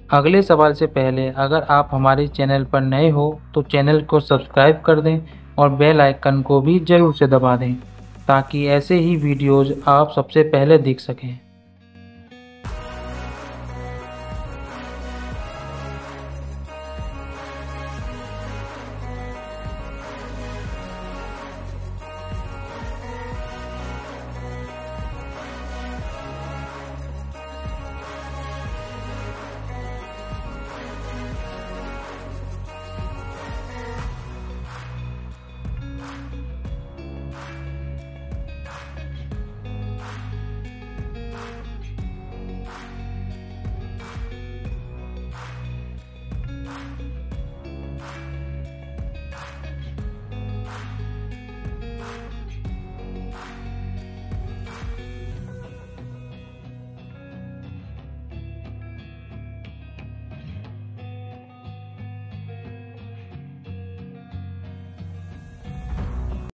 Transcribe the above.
अगले सवाल से पहले अगर आप हमारे चैनल पर नए हो तो चैनल को सब्सक्राइब कर दें और बेल आइकन को भी ज़रूर से दबा दें ताकि ऐसे ही वीडियोज़ आप सबसे पहले देख सकें।